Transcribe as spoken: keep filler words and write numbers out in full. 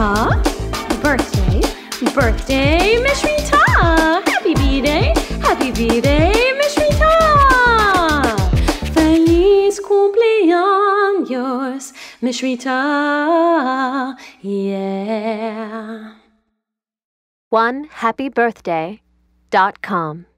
Rita. Birthday, birthday, Miss Rita. Happy B-Day, happy B-Day, Miss Rita. Feliz cumpleaños, Miss Rita. Yeah. one happy birthday dot com